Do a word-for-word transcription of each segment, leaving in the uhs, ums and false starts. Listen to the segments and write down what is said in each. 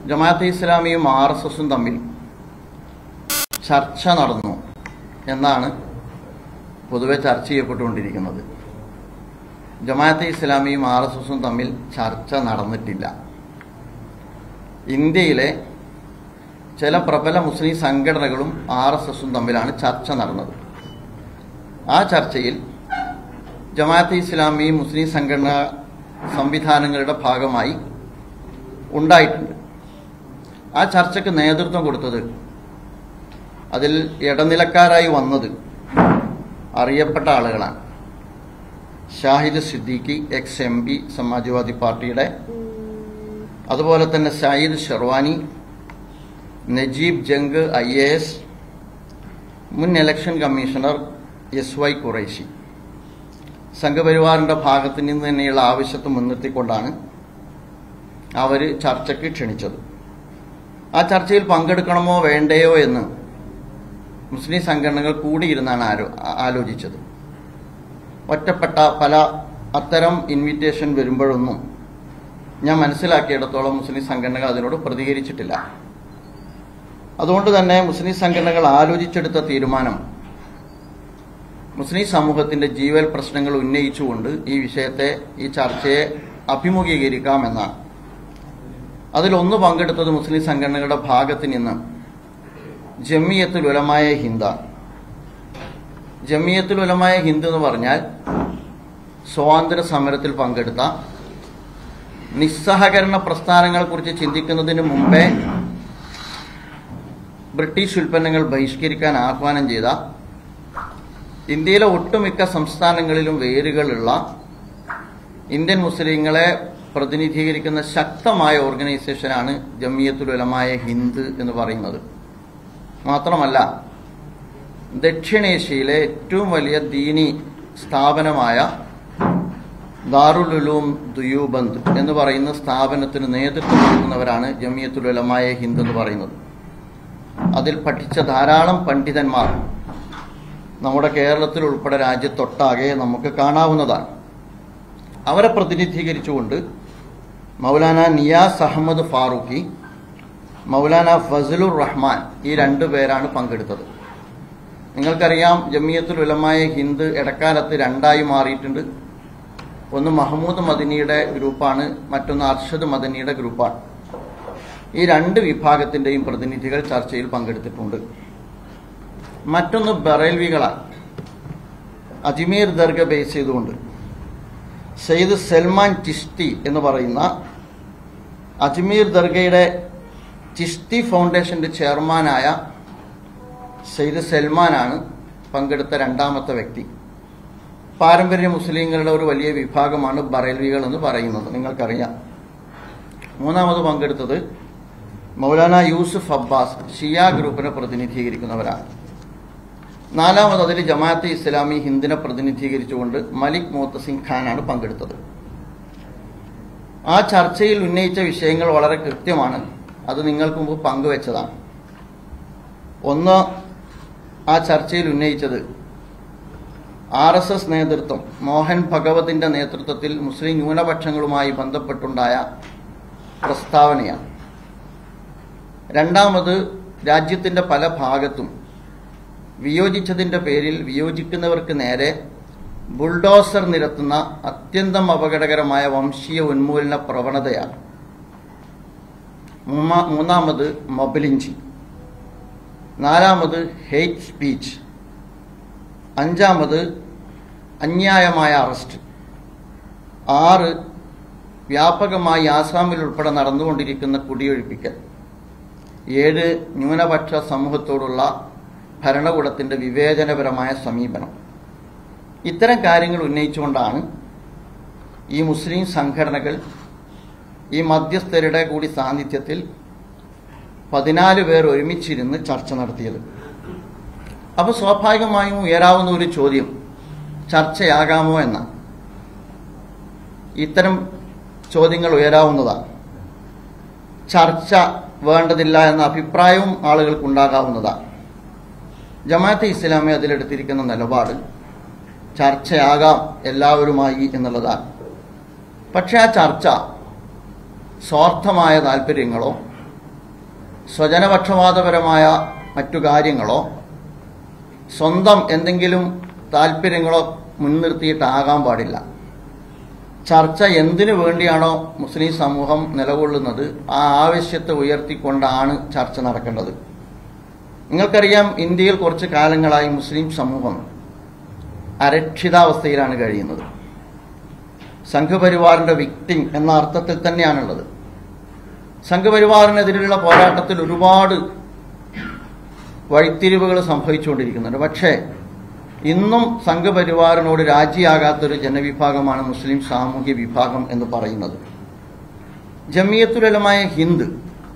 ജമാഅത്തെ ഇസ്ലാമിയും R S എസും തമ്മിൽ ചർച്ച നടന്നു എന്നാണ് പൊതുവെ ചർച്ച ചെയ്യപ്പെട്ടുകൊണ്ടിരിക്കുന്നത്. ജമാഅത്തെ ഇസ്ലാമിയും ആർ എസ് എസും തമ്മിൽ ചർച്ച നടന്നിട്ടില്ല. ഇന്ത്യയിലെ ചില പ്രബല മുസ്ലിം സംഘടനകളും ആർ എസ് എസും തമ്മിലാണ് ചർച്ച നടന്നത്. ആ ചർച്ചയിൽ ജമാഅത്തെ ഇസ്ലാമി മുസ്ലിം സംഘടനാ സംവിധാനങ്ങളുടെ ഭാഗമായി ഉണ്ടായിട്ടുണ്ട്. ആ ചർച്ചയ്ക്ക് നേതൃത്വം കൊടുത്തത്, അതിൽ ഇടനിലക്കാരായി വന്നത് അറിയപ്പെട്ട ആളുകളാണ്. Shahid Siddiqui, ex M P, Samajwadi പാർട്ടിയുടെ, അതുപോലെ തന്നെ Syed Sherwani, Najeeb Jung I A S, മുൻ election commissioner S Y Quraishi. സംഘപരിവാറിന്റെ ഭാഗത്തു നിന്ന് തന്നെയുള്ള ആവശ്യത്തെ മുൻനിർത്തിക്കൊണ്ടാണ് അവർ ചർച്ചയ്ക്ക് ക്ഷണിച്ചത്. ആ ചർച്ചയിൽ പങ്കെടുക്കണമോ വേണ്ടയോ എന്ന് മുസ്ലിം സംഘടനകൾ കൂടിയിരുന്നാണ് ആരോ ആലോചിച്ചത്. ഒറ്റപ്പെട്ട പല അത്തരം ഇൻവിറ്റേഷൻ വരുമ്പോഴൊന്നും ഞാൻ മനസ്സിലാക്കിയിടത്തോളം മുസ്ലിം സംഘടനകൾ അതിനോട് പ്രതികരിച്ചിട്ടില്ല. അതുകൊണ്ട് തന്നെ മുസ്ലിം സംഘടനകൾ ആലോചിച്ചെടുത്ത തീരുമാനം മുസ്ലിം സമൂഹത്തിന്റെ ജീവൽ പ്രശ്നങ്ങൾ ഉന്നയിച്ചുകൊണ്ട് ഈ വിഷയത്തെ, ഈ ചർച്ചയെ അഭിമുഖീകരിക്കാമെന്നാണ്. അതിലൊന്ന് പങ്കെടുത്തത് മുസ്ലിം സംഘടനകളുടെ ഭാഗത്ത് നിന്ന് ജമിയത്തുൽ ഉലമായ ഹിന്ദ. ജമിയത്തുൽ ഉലമായ ഹിന്ദ് എന്ന് പറഞ്ഞാൽ സ്വാതന്ത്ര്യ സമരത്തിൽ പങ്കെടുത്ത, നിസ്സഹകരണ പ്രസ്ഥാനങ്ങളെക്കുറിച്ച് ചിന്തിക്കുന്നതിന് മുമ്പേ ബ്രിട്ടീഷ് ഉൽപ്പന്നങ്ങൾ ബഹിഷ്കരിക്കാൻ ആഹ്വാനം ചെയ്ത, ഇന്ത്യയിലെ ഒട്ടുമിക്ക സംസ്ഥാനങ്ങളിലും വേരുകളുള്ള, ഇന്ത്യൻ മുസ്ലിങ്ങളെ പ്രതിനിധീകരിക്കുന്ന ശക്തമായ ഓർഗനൈസേഷനാണ് ജമിയത്തുൽ ഉലമായ ഹിന്ദ് എന്ന് പറയുന്നത്. മാത്രമല്ല, ദക്ഷിണേഷ്യയിലെ ഏറ്റവും വലിയ ദീനി സ്ഥാപനമായ ദാറുൽ ഉലൂം ദുയൂബന്ദ് എന്ന് പറയുന്ന സ്ഥാപനത്തിന് നേതൃത്വം കൊടുക്കുന്നവരാണ് ജമിയത്തുൽ ഉലമായ ഹിന്ദ് എന്ന് പറയുന്നത്. അതിൽ പഠിച്ച ധാരാളം പണ്ഡിതന്മാർ നമ്മുടെ കേരളത്തിൽ ഉൾപ്പെടെ രാജ്യത്തൊട്ടാകെ നമുക്ക് കാണാവുന്നതാണ്. അവരെ പ്രതിനിധീകരിച്ചുകൊണ്ട് മൗലാന നിയാസ് അഹമ്മദ് ഫാറൂഖി, മൗലാന ഫസലുർ റഹ്മാൻ, ഈ രണ്ടു പേരാണ് പങ്കെടുത്തത്. നിങ്ങൾക്കറിയാം, ജമിയത്തുൽ ഉലമായ ഹിന്ദ് ഇടക്കാലത്ത് രണ്ടായി മാറിയിട്ടുണ്ട്. ഒന്ന് മഹ്മൂദ് മദനിയുടെ ഗ്രൂപ്പാണ്, മറ്റൊന്ന് അർഷദ് മദനിയുടെ ഗ്രൂപ്പാണ്. ഈ രണ്ട് വിഭാഗത്തിന്റെയും പ്രതിനിധികൾ ചർച്ചയിൽ പങ്കെടുത്തിട്ടുണ്ട്. മറ്റൊന്ന് ബറേൽവികളാണ്. അജ്മീർ ദർഗ ബേസ് ചെയ്തുകൊണ്ട് സയ്യിദ് സൽമാൻ ചിഷ്തി എന്ന് പറയുന്ന അജ്മീർ ദർഗയുടെ ചിഷ്തി ഫൗണ്ടേഷന്റെ ചെയർമാനായ സയ്യിദ് സൽമാനാണ് പങ്കെടുത്ത രണ്ടാമത്തെ വ്യക്തി. പാരമ്പര്യ മുസ്ലിങ്ങളുടെ ഒരു വലിയ വിഭാഗമാണ് ബറേൽവികൾ എന്ന് പറയുന്നത്, നിങ്ങൾക്കറിയാം. മൂന്നാമത് പങ്കെടുത്തത് മൗലാന യൂസുഫ് അബ്ബാസ്, ഷിയ ഗ്രൂപ്പിനെ പ്രതിനിധീകരിക്കുന്നവരാണ്. നാലാമത് അതിൽ ജമാഅത്തെ ഇസ്ലാമി ഹിന്ദിനെ പ്രതിനിധീകരിച്ചുകൊണ്ട് മലിക് മോത്തസിം ഖാനാണ് പങ്കെടുത്തത്. ആ ചർച്ചയിൽ ഉന്നയിച്ച വിഷയങ്ങൾ വളരെ കൃത്യമാണ്. അത് നിങ്ങൾക്ക് മുമ്പ് പങ്കുവെച്ചതാണ്. ഒന്ന്, ആ ചർച്ചയിൽ ഉന്നയിച്ചത് ആർ എസ് എസ് നേതൃത്വം, മോഹൻ ഭഗവതിന്റെ നേതൃത്വത്തിൽ മുസ്ലിം ന്യൂനപക്ഷങ്ങളുമായി ബന്ധപ്പെട്ടുണ്ടായ പ്രസ്താവനയാണ്. രണ്ടാമത്, രാജ്യത്തിന്റെ പല ഭാഗത്തും വിയോജിച്ചതിന്റെ പേരിൽ വിയോജിക്കുന്നവർക്ക് നേരെ ബുൾഡോസർ നിരത്തുന്ന അത്യന്തം അപകടകരമായ വംശീയ ഉന്മൂലന പ്രവണതയാണ്. മൂന്നാമത്, മൊബിലിഞ്ചി. നാലാമത്, ഹെയ്റ്റ് സ്പീച്ച്. അഞ്ചാമത്, അന്യായമായ അറസ്റ്റ്. ആറ്, വ്യാപകമായി ആസാമിൽ ഉൾപ്പെടെ നടന്നുകൊണ്ടിരിക്കുന്ന കുടിയൊഴിപ്പിക്കൽ. ഏഴ്, ന്യൂനപക്ഷ സമൂഹത്തോടുള്ള ഭരണകൂടത്തിന്റെ വിവേചനപരമായ സമീപനം. ഇത്തരം കാര്യങ്ങൾ ഉന്നയിച്ചുകൊണ്ടാണ് ഈ മുസ്ലിം സംഘടനകൾ ഈ മധ്യസ്ഥരുടെ കൂടി സാന്നിധ്യത്തിൽ പതിനാല് പേർ ഒരുമിച്ചിരുന്ന് ചർച്ച നടത്തിയത്. അപ്പോൾ സ്വാഭാവികമായും ഉയരാവുന്ന ഒരു ചോദ്യം ചർച്ചയാകാമോ എന്നാണ്. ഇത്തരം ചോദ്യങ്ങൾ ഉയരാവുന്നതാണ്. ചർച്ച വേണ്ടതില്ല എന്ന അഭിപ്രായവും ആളുകൾക്കുണ്ടാകാവുന്നതാണ്. ജമാഅത്തെ ഇസ്ലാമി അതിലെടുത്തിരിക്കുന്ന നിലപാട് ചർച്ചയാകാം എല്ലാവരുമായി എന്നുള്ളതാണ്. പക്ഷെ ആ ചർച്ച സ്വാർത്ഥമായ താല്പര്യങ്ങളോ സ്വജനപക്ഷപാതപരമായ മറ്റു കാര്യങ്ങളോ സ്വന്തം എന്തെങ്കിലും താല്പര്യങ്ങളോ മുൻനിർത്തിയിട്ടാകാൻ പാടില്ല. ചർച്ച എന്തിനു വേണ്ടിയാണോ മുസ്ലിം സമൂഹം നിലകൊള്ളുന്നത് ആ ആവശ്യത്തെ ഉയർത്തിക്കൊണ്ടാണ് ചർച്ച നടക്കേണ്ടത്. നിങ്ങൾക്കറിയാം, ഇന്ത്യയിൽ കുറച്ച് കാലങ്ങളായി മുസ്ലിം സമൂഹം അരക്ഷിതാവസ്ഥയിലാണ് കഴിയുന്നത്. സംഘപരിവാറിന്റെ വിക്ടിം എന്ന അർത്ഥത്തിൽ തന്നെയാണുള്ളത്. സംഘപരിവാറിനെതിരെയുള്ള പോരാട്ടത്തിൽ ഒരുപാട് വഴിത്തിരിവുകൾ സംഭവിച്ചുകൊണ്ടിരിക്കുന്നുണ്ട്. പക്ഷേ ഇന്നും സംഘപരിവാറിനോട് രാജിയാകാത്തൊരു ജനവിഭാഗമാണ് മുസ്ലിം സാമൂഹ്യ വിഭാഗം എന്ന് പറയുന്നത്. ജമിയത്തുൽ ഉലമായ ഹിന്ദ്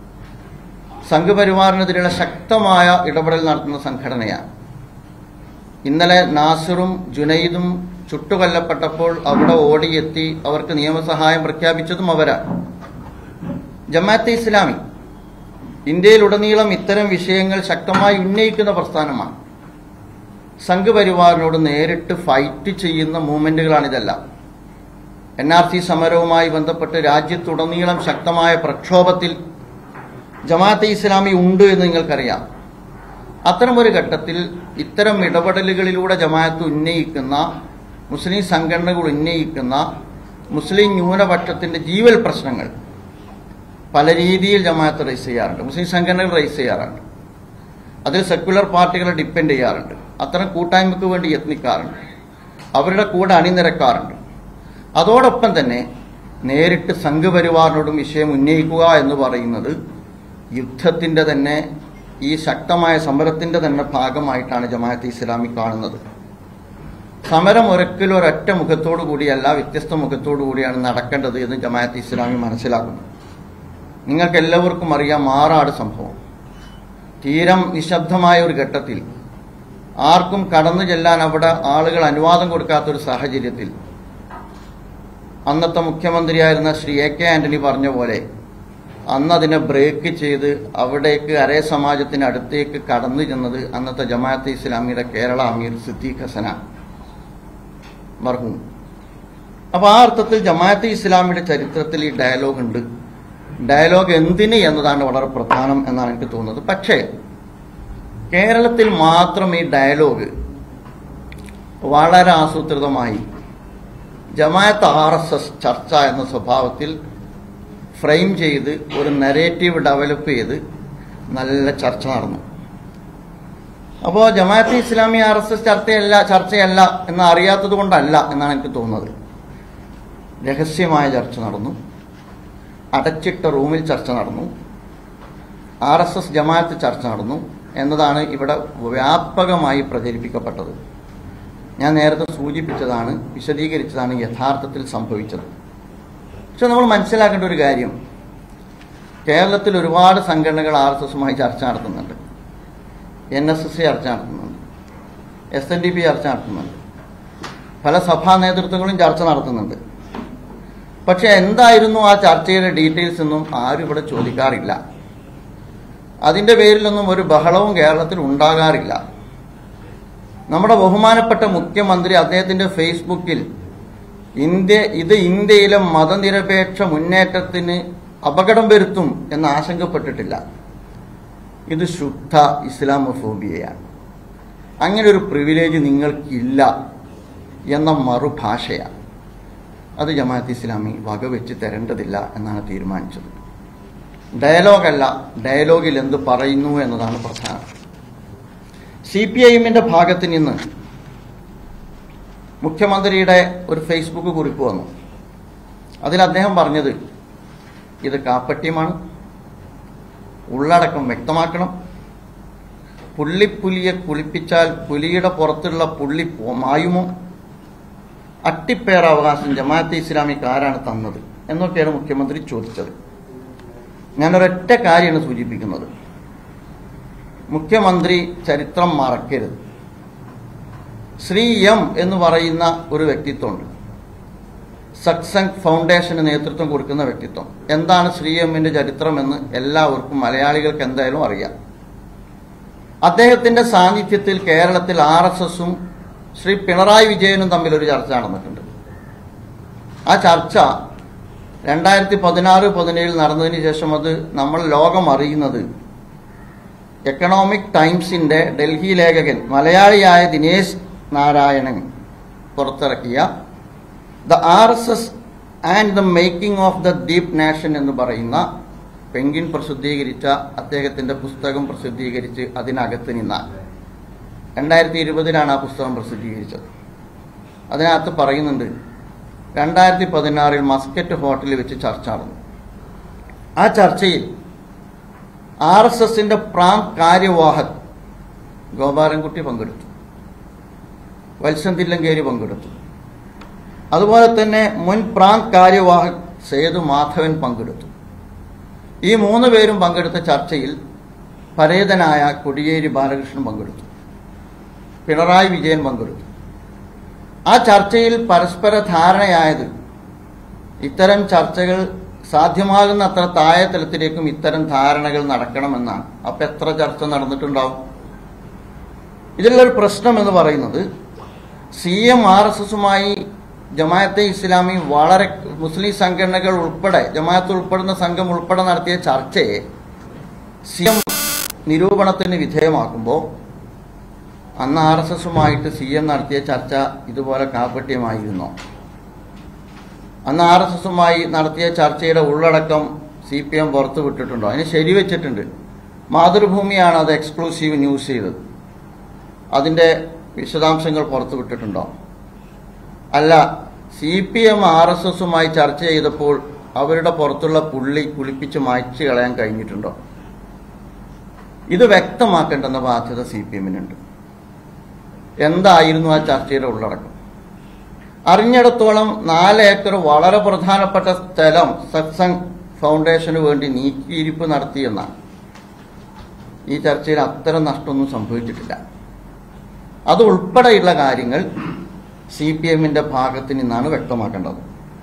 സംഘപരിവാറിനെതിരെയുള്ള ശക്തമായ ഇടപെടൽ നടത്തുന്ന സംഘടനയാണ്. ഇന്നലെ നാസിറും ജുനൈദും ചുട്ടുകൊല്ലപ്പെട്ടപ്പോൾ അവിടെ ഓടിയെത്തി അവർക്ക് നിയമസഹായം പ്രഖ്യാപിച്ചതും അവരാണ്. ജമാഅത്തെ ഇസ്ലാമി ഇന്ത്യയിലുടനീളം ഇത്തരം വിഷയങ്ങൾ ശക്തമായി ഉന്നയിക്കുന്ന പ്രസ്ഥാനമാണ്. സംഘപരിവാറിനോട് നേരിട്ട് ഫൈറ്റ് ചെയ്യുന്ന മൂവ്മെന്റുകളാണിതെല്ലാം. എൻ ആർ സി സമരവുമായി ബന്ധപ്പെട്ട് രാജ്യത്തുടനീളം ശക്തമായ പ്രക്ഷോഭത്തിൽ ജമാഅത്തെ ഇസ്ലാമി ഉണ്ട് എന്ന് നിങ്ങൾക്കറിയാം. അത്തരമൊരു ഘട്ടത്തിൽ ഇത്തരം ഇടപെടലുകളിലൂടെ ജമാഅത്ത് ഉന്നയിക്കുന്ന, മുസ്ലിം സംഘടനകൾ ഉന്നയിക്കുന്ന മുസ്ലിം ന്യൂനപക്ഷത്തിന്റെ ജീവൽ പ്രശ്നങ്ങൾ പല രീതിയിൽ ജമാഅത്ത് റൈസ് ചെയ്യാറുണ്ട്, മുസ്ലിം സംഘടനകൾ റൈസ് ചെയ്യാറുണ്ട്. അതിൽ സെക്യുലർ പാർട്ടികളെ ഡിപ്പെൻഡ് ചെയ്യാറുണ്ട്. അത്തരം കൂട്ടായ്മയ്ക്ക് വേണ്ടി യത്നിക്കാറുണ്ട്, അവരുടെ കൂടെ അണിനിരക്കാറുണ്ട്. അതോടൊപ്പം തന്നെ നേരിട്ട് സംഘപരിവാറിനോടും വിഷയം ഉന്നയിക്കുക എന്ന് പറയുന്നത് യുദ്ധത്തിന്റെ തന്നെ, ഈ ശക്തമായ സമരത്തിന്റെ തന്നെ ഭാഗമായിട്ടാണ് ജമാഅത്തെ ഇസ്ലാമി കാണുന്നത്. സമരം ഒരിക്കലും ഒരൊറ്റ മുഖത്തോടു കൂടിയല്ല, വ്യത്യസ്ത മുഖത്തോടു കൂടിയാണ് നടക്കേണ്ടത് എന്ന് ജമാഅത്തെ ഇസ്ലാമി മനസ്സിലാക്കുന്നു. നിങ്ങൾക്ക് എല്ലാവർക്കും അറിയാം മാറാട് സംഭവം. തീരം നിശബ്ദമായ ഒരു ഘട്ടത്തിൽ, ആർക്കും കടന്നു ചെല്ലാൻ അവിടെ ആളുകൾ അനുവാദം കൊടുക്കാത്തൊരു സാഹചര്യത്തിൽ അന്നത്തെ മുഖ്യമന്ത്രിയായിരുന്ന ശ്രീ എ കെ ആന്റണി പറഞ്ഞ പോലെ അന്നതിനെ ബ്രേക്ക് ചെയ്ത് അവിടേക്ക് അരേ സമാജത്തിന് അടുത്തേക്ക് കടന്നു ചെന്നത് അന്നത്തെ ജമാഅത്തെ ഇസ്ലാമിയുടെ കേരള അമീർ സിദ്ദീഖ് ഹസനാണ് മർഹൂം. അപ്പൊ ആ അർത്ഥത്തിൽ ജമാഅത്തെ ഇസ്ലാമിയുടെ ചരിത്രത്തിൽ ഈ ഡയലോഗ് ഉണ്ട്. ഡയലോഗ് എന്തിന് എന്നതാണ് വളരെ പ്രധാനം എന്നാണ് എനിക്ക് തോന്നുന്നത്. പക്ഷേ കേരളത്തിൽ മാത്രം ഈ ഡയലോഗ് വളരെ ആസൂത്രിതമായി ജമാഅത്ത് ആർ എസ് എസ് ചർച്ച എന്ന സ്വഭാവത്തിൽ ഫ്രെയിം ചെയ്ത് ഒരു നരേറ്റീവ് ഡെവലപ്പ് ചെയ്ത് നല്ല ചർച്ച നടന്നു. അപ്പോൾ Jamaat-e Islami R S S ചർച്ചയല്ല ചർച്ചയല്ല എന്ന് അറിയാത്തത് കൊണ്ടല്ല എന്നാണ് എനിക്ക് തോന്നുന്നത്. രഹസ്യമായ ചർച്ച നടന്നു, അടച്ചിട്ട റൂമിൽ ചർച്ച നടന്നു, ആർ എസ് എസ് ജമാഅത്ത് ചർച്ച നടന്നു എന്നതാണ് ഇവിടെ വ്യാപകമായി പ്രചരിപ്പിക്കപ്പെട്ടത്. ഞാൻ നേരത്തെ സൂചിപ്പിച്ചതാണ്, വിശദീകരിച്ചതാണ് യഥാർത്ഥത്തിൽ സംഭവിച്ചത്. പക്ഷെ നമ്മൾ മനസ്സിലാക്കേണ്ട ഒരു കാര്യം, കേരളത്തിൽ ഒരുപാട് സംഘടനകൾ ആർ എസ് എസുമായി ചർച്ച നടത്തുന്നുണ്ട്. എൻ എസ് എസ് ചർച്ച നടത്തുന്നുണ്ട്, എസ് എൻ ഡി പി ചർച്ച നടത്തുന്നുണ്ട്, പല സഭാ നേതൃത്വങ്ങളും ചർച്ച നടത്തുന്നുണ്ട്. പക്ഷെ എന്തായിരുന്നു ആ ചർച്ചയുടെ ഡീറ്റെയിൽസ് എന്നും ആരും ഇവിടെ ചോദിക്കാറില്ല. അതിന്റെ പേരിലൊന്നും ഒരു ബഹളവും കേരളത്തിൽ ഉണ്ടാകാറില്ല. നമ്മുടെ ബഹുമാനപ്പെട്ട മുഖ്യമന്ത്രി അദ്ദേഹത്തിന്റെ ഫേസ്ബുക്കിൽ ഇന്ത്യ ഇത് ഇന്ത്യയിലെ മതനിരപേക്ഷ മുന്നേറ്റത്തിന് അപകടം വരുത്തും എന്ന് ആശങ്കപ്പെട്ടിട്ടില്ല. ഇത് ശുദ്ധ ഇസ്ലാമോഫോബിയയാണ്. അങ്ങനെ ഒരു പ്രിവിലേജ് നിങ്ങൾക്കില്ല എന്ന മറുഭാഷയാണ്. അത് ജമാഅത്ത് ഇസ്ലാമി വകവെച്ച് തരേണ്ടതില്ല എന്നാണ് തീരുമാനിച്ചത്. ഡയലോഗല്ല, ഡയലോഗിൽ എന്ത് പറയുന്നു എന്നതാണ് പ്രധാനം. സി പി ഐ എമ്മിന്റെ ഭാഗത്ത് നിന്ന് മുഖ്യമന്ത്രിയുടെ ഒരു ഫേസ്ബുക്ക് കുറിപ്പ് വന്നു. അതിൽ അദ്ദേഹം പറഞ്ഞത് ഇത് കാപ്പട്യമാണ്, ഉള്ളടക്കം വ്യക്തമാക്കണം, പുള്ളിപ്പുലിയെ കുളിപ്പിച്ചാൽ പുലിയുടെ പുറത്തുള്ള പുള്ളി മായുമോ, അട്ടിപ്പേറാവകാശം ജമാഅത്തെ ഇസ്ലാമിക്ക് ആരാണ് തന്നത് എന്നൊക്കെയാണ് മുഖ്യമന്ത്രി ചോദിച്ചത്. ഞാനൊരൊറ്റ കാര്യമാണ് സൂചിപ്പിക്കുന്നത്, മുഖ്യമന്ത്രി ചരിത്രം മറക്കരുത്. ശ്രീ എം എന്ന് പറയുന്ന ഒരു വ്യക്തിത്വമുണ്ട്, സത്സംഗ് ഫൗണ്ടേഷന് നേതൃത്വം കൊടുക്കുന്ന വ്യക്തിത്വം. എന്താണ് ശ്രീ എമ്മിന്റെ ചരിത്രമെന്ന് എല്ലാവർക്കും, മലയാളികൾക്ക് എന്തായാലും അറിയാം. അദ്ദേഹത്തിന്റെ സാന്നിധ്യത്തിൽ കേരളത്തിൽ ആർ എസ് എസും ശ്രീ പിണറായി വിജയനും തമ്മിൽ ഒരു ചർച്ച നടന്നിട്ടുണ്ട്. ആ ചർച്ച രണ്ടായിരത്തി പതിനാറ് പതിനേഴിൽ നടന്നതിന് ശേഷം അത് നമ്മൾ ലോകം അറിയുന്നത് എക്കണോമിക് ടൈംസിന്റെ ഡൽഹി ലേഖകൻ മലയാളിയായ ദിനേശ് നാരായണൻ പുറത്തിറക്കിയ the R S S and the making of the deep nation എന്ന് പറയുന്ന പെൻഗ്വിൻ പ്രസിദ്ധീകരിച്ച അദ്ദേഹത്തിന്റെ പുസ്തകം പ്രസിദ്ധീകരിച്ച് അതിനകത്ത് നിന്ന രണ്ടായിരത്തി ഇരുപതിലാണ് ആ പുസ്തകം പ്രസിദ്ധീകരിച്ചത്. അതിനകത്ത് പറയുന്നുണ്ട്, രണ്ടായിരത്തി പതിനാറിൽ മസ്കറ്റ് ഹോട്ടലിൽ വെച്ച് ചർച്ച നടന്നു. ആ ചർച്ചയിൽ ആർ എസ് എസിന്റെ പ്രാന്ത് കാര്യവാഹക് ഗോപാലൻകുട്ടി പങ്കെടുത്തു, വത്സൻ തില്ലങ്കേരി പങ്കെടുത്തു, അതുപോലെ തന്നെ മുൻ പ്രാന്ത് കാര്യവാഹക് സേതു മാധവൻ പങ്കെടുത്തു. ഈ മൂന്ന് പേരും പങ്കെടുത്ത ചർച്ചയിൽ പരേതനായ കോടിയേരി ബാലകൃഷ്ണൻ പങ്കെടുത്തു, പിണറായി വിജയൻ പങ്കെടുത്തു. ആ ചർച്ചയിൽ പരസ്പര ധാരണയായത് ഇത്തരം ചർച്ചകൾ സാധ്യമാകുന്ന അത്ര താഴെ തലത്തിലേക്കും ഇത്തരം ധാരണകൾ നടക്കണമെന്നാണ്. അപ്പൊ എത്ര ചർച്ച നടന്നിട്ടുണ്ടാവും? ഇതിലുള്ളൊരു പ്രശ്നം എന്ന് പറയുന്നത്, സി എം ആർ എസ് എസുമായി ജമാഅത്തെ ഇസ്ലാമി വളരെ മുസ്ലിം സംഘടനകൾ ഉൾപ്പെടെ ജമാഅത്ത് ഉൾപ്പെടുന്ന സംഘം ഉൾപ്പെടെ നടത്തിയ ചർച്ചയെ സി എം നിരൂപണത്തിന് വിധേയമാക്കുമ്പോൾ അന്ന് ആർ എസ് എസുമായിട്ട് സി എം നടത്തിയ ചർച്ച ഇതുപോലെ കാപട്യമായിരുന്നോ? അന്ന് ആർ എസ് എസുമായി നടത്തിയ ചർച്ചയുടെ ഉള്ളടക്കം സി പി എം പുറത്തു വിട്ടിട്ടുണ്ടോ? അതിന് ശരിവെച്ചിട്ടുണ്ട്. മാതൃഭൂമിയാണ് അത് എക്സ്ക്ലൂസീവ് ന്യൂസ് ചെയ്തത്. അതിന്റെ വിശദാംശങ്ങൾ പുറത്തു വിട്ടിട്ടുണ്ടോ? അല്ല, C P M R S എസുമായി ചർച്ച ചെയ്തപ്പോൾ അവരുടെ പുറത്തുള്ള പുള്ളി കുളിപ്പിച്ച് മായ്ച്ചു കളയാൻ കഴിഞ്ഞിട്ടുണ്ടോ? ഇത് വ്യക്തമാക്കേണ്ടെന്ന ബാധ്യത സി പി എമ്മിനുണ്ട്. എന്തായിരുന്നു ആ ചർച്ചയുടെ ഉള്ളടക്കം? അറിഞ്ഞിടത്തോളം നാല് ഏക്കർ വളരെ പ്രധാനപ്പെട്ട സ്ഥലം സത്സംഗ് ഫൗണ്ടേഷന് വേണ്ടി നീക്കിയിരിപ്പ് നടത്തിയെന്നാണ്. ഈ ചർച്ചയിൽ അത്തരം നഷ്ടമൊന്നും സംഭവിച്ചിട്ടില്ല. അതുൾപ്പെടെയുള്ള കാര്യങ്ങൾ സി പി എമ്മിന്റെ ഭാഗത്ത് നിന്നാണ് വ്യക്തമാക്കേണ്ടത്.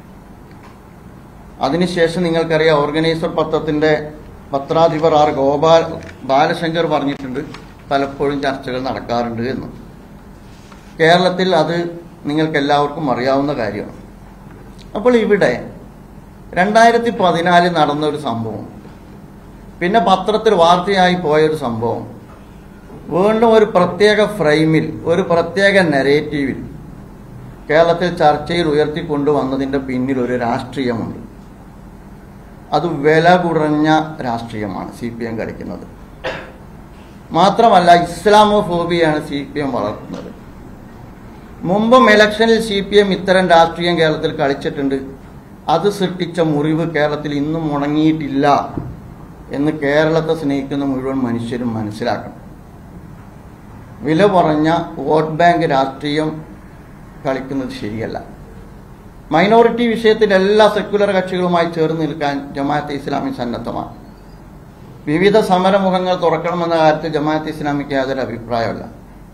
അതിനുശേഷം നിങ്ങൾക്കറിയാം, ഓർഗനൈസർ പത്രത്തിന്റെ പത്രാധിപർ ആർ ഗോപാൽ ബാലശങ്കർ പറഞ്ഞിട്ടുണ്ട്, പലപ്പോഴും ചർച്ചകൾ നടക്കാറുണ്ട് എന്ന്. കേരളത്തിൽ അത് നിങ്ങൾക്ക് എല്ലാവർക്കും അറിയാവുന്ന കാര്യമാണ്. അപ്പോൾ ഇവിടെ രണ്ടായിരത്തി പതിനാലിൽ നടന്ന ഒരു സംഭവം, പിന്നെ പത്രത്തിൽ വാർത്തയായി പോയൊരു സംഭവം, വീണ്ടും ഒരു പ്രത്യേക ഫ്രെയിമിൽ ഒരു പ്രത്യേക നെറേറ്റീവിൽ കേരളത്തിൽ ചർച്ചയിൽ ഉയർത്തിക്കൊണ്ടുവന്നതിന്റെ പിന്നിൽ ഒരു രാഷ്ട്രീയമുണ്ട്. അത് വില കുറഞ്ഞ രാഷ്ട്രീയമാണ് സി പി എം കളിക്കുന്നത്. മാത്രമല്ല, ഇസ്ലാമോഫോബിയാണ് സി പി എം വളർത്തുന്നത്. മുമ്പും ഇലക്ഷനിൽ സി പി എം ഇത്തരം രാഷ്ട്രീയം കേരളത്തിൽ കളിച്ചിട്ടുണ്ട്. അത് സൃഷ്ടിച്ച മുറിവ് കേരളത്തിൽ ഇന്നും ഉണങ്ങിയിട്ടില്ല എന്ന് കേരളത്തെ സ്നേഹിക്കുന്ന മുഴുവൻ മനുഷ്യരും മനസ്സിലാക്കണം. വില കുറഞ്ഞ വോട്ട് ബാങ്ക് രാഷ്ട്രീയം കളിക്കുന്നത് ശരിയല്ല. മൈനോറിറ്റി വിഷയത്തിൽ എല്ലാ സെക്യുലർ കക്ഷികളുമായി ചേർന്ന് നിൽക്കാൻ ജമാഅത്തെ ഇസ്ലാമി സന്നദ്ധമാണ്. വിവിധ സമരമുഖങ്ങൾ തുറക്കണമെന്ന കാര്യത്തിൽ ജമാഅത്തെ ഇസ്ലാമിക്ക് യാതൊരു അഭിപ്രായമല്ല.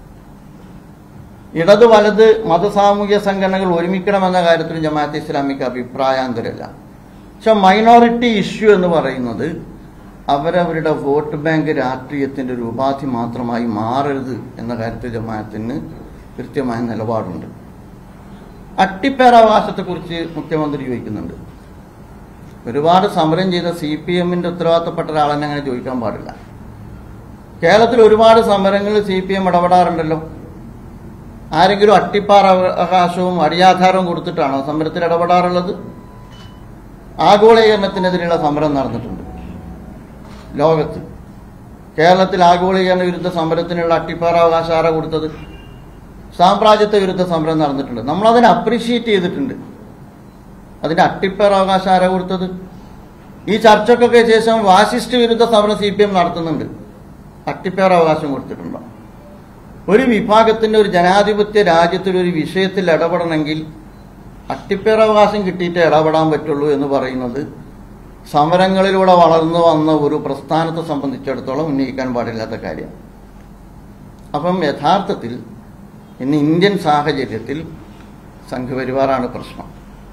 ഇടത് വലത് മതസാമൂഹ്യ സംഘടനകൾ ഒരുമിക്കണമെന്ന കാര്യത്തിൽ ജമാഅത്തെ ഇസ്ലാമിക്ക് അഭിപ്രായാന്തരമില്ല. പക്ഷെ മൈനോറിറ്റി ഇഷ്യൂ എന്ന് പറയുന്നത് അവരവരുടെ വോട്ട് ബാങ്ക് രാഷ്ട്രീയത്തിന്റെ ഒരു ഉപാധി മാത്രമായി മാറരുത് എന്ന കാര്യത്തിൽ ജമാഅത്തിന് കൃത്യമായ നിലപാടുണ്ട്. അട്ടിപ്പേറാവകാശത്തെക്കുറിച്ച് മുഖ്യമന്ത്രി ചോദിക്കുന്നുണ്ട്. ഒരുപാട് സമരം ചെയ്ത സി പി എമ്മിന്റെ ഉത്തരവാദിത്തപ്പെട്ട ഒരാളെന്നെ അങ്ങനെ ചോദിക്കാൻ പാടില്ല. കേരളത്തിൽ ഒരുപാട് സമരങ്ങളിൽ സി പി എം ഇടപെടാറുണ്ടല്ലോ. ആരെങ്കിലും അട്ടിപ്പാറ അവകാശവും അടിയാധാരവും കൊടുത്തിട്ടാണോ സമരത്തിൽ ഇടപെടാറുള്ളത്? ആഗോളീകരണത്തിനെതിരെയുള്ള സമരം നടന്നിട്ടുണ്ട് ലോകത്ത്. കേരളത്തിൽ ആഗോളീകരണ വിരുദ്ധ സമരത്തിനുള്ള അട്ടിപ്പാറ അവകാശം ആരാ കൊടുത്തത്? സാമ്രാജ്യത്വ വിരുദ്ധ സമരം നടന്നിട്ടുണ്ട്. നമ്മളതിനെ അപ്രീഷിയേറ്റ് ചെയ്തിട്ടുണ്ട്. അതിന്റെ അട്ടിപ്പേർ അവകാശം ആരാ കൊടുത്തത്? ഈ ചർച്ചക്കൊക്കെ ശേഷം ഫാസിസ്റ്റ് വിരുദ്ധ സമരം സി പി എം നടത്തുന്നുണ്ട്. അട്ടിപ്പേർ അവകാശം കൊടുത്തിട്ടുണ്ടോ? ഒരു വിഭാഗത്തിന്റെ ഒരു ജനാധിപത്യ രാജ്യത്തിൽ ഒരു വിഷയത്തിൽ ഇടപെടണമെങ്കിൽ അട്ടിപ്പേർ അവകാശം കിട്ടിയിട്ടേ ഇടപെടാൻ പറ്റുള്ളൂ എന്ന് പറയുന്നത് സമരങ്ങളിലൂടെ വളർന്നു വന്ന ഒരു പ്രസ്ഥാനത്തെ സംബന്ധിച്ചിടത്തോളം ഉന്നയിക്കാൻ പാടില്ലാത്ത കാര്യമാണ്. അപ്പം യഥാർത്ഥത്തിൽ ഇന്ന് ഇന്ത്യൻ സാഹചര്യത്തിൽ സംഘപരിവാറാണ് പ്രശ്നം.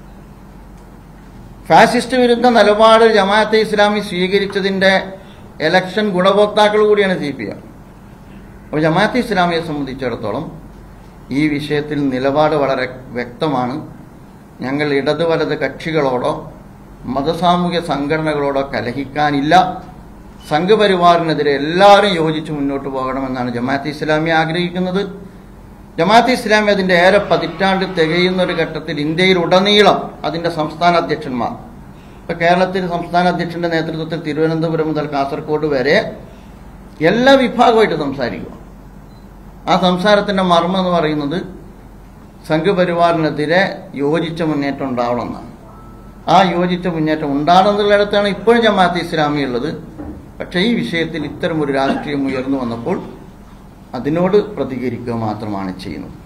ഫാസിസ്റ്റ് വിരുദ്ധ നിലപാട് ജമാഅത്തെ ഇസ്ലാമി സ്വീകരിച്ചതിന്റെ ഇലക്ഷൻ ഗുണഭോക്താക്കൾ കൂടിയാണ് സി പി എം. അപ്പോൾ ജമാഅത്തെ ഇസ്ലാമിയെ സംബന്ധിച്ചിടത്തോളം ഈ വിഷയത്തിൽ നിലപാട് വളരെ വ്യക്തമാണ്. ഞങ്ങൾ ഇടത് വലത് കക്ഷികളോടോ മതസാമൂഹ്യ സംഘടനകളോടോ കലഹിക്കാനില്ല. സംഘപരിവാറിനെതിരെ എല്ലാവരും യോജിച്ച് മുന്നോട്ട് പോകണമെന്നാണ് ജമാഅത്തെ ഇസ്ലാമി ആഗ്രഹിക്കുന്നത്. ജമാഅത്തെ ഇസ്ലാമി അതിന്റെ ഏറെ പതിറ്റാണ്ട് തികയുന്ന ഒരു ഘട്ടത്തിൽ ഇന്ത്യയിലുടനീളം അതിന്റെ സംസ്ഥാന അധ്യക്ഷന്മാർ, ഇപ്പൊ കേരളത്തിൽ സംസ്ഥാന അധ്യക്ഷന്റെ നേതൃത്വത്തിൽ തിരുവനന്തപുരം മുതൽ കാസർഗോഡ് വരെ എല്ലാ വിഭാഗമായിട്ട് സംസാരിക്കുക. ആ സംസാരത്തിന്റെ മർമ്മം എന്ന് പറയുന്നത് സംഘപരിവാറിനെതിരെ യോജിച്ച മുന്നേറ്റം ഉണ്ടാവണമെന്നാണ്. ആ യോജിച്ച മുന്നേറ്റം ഉണ്ടാകുന്നിടത്താണ് ഇപ്പോഴും ജമാഅത്തെ ഇസ്ലാമി ഉള്ളത്. പക്ഷേ ഈ വിഷയത്തിൽ ഇത്തരം ഒരു രാഷ്ട്രീയം ഉയർന്നു വന്നപ്പോൾ അതിനോട് പ്രതികരിക്കുക മാത്രമാണ് ചെയ്യുന്നത്.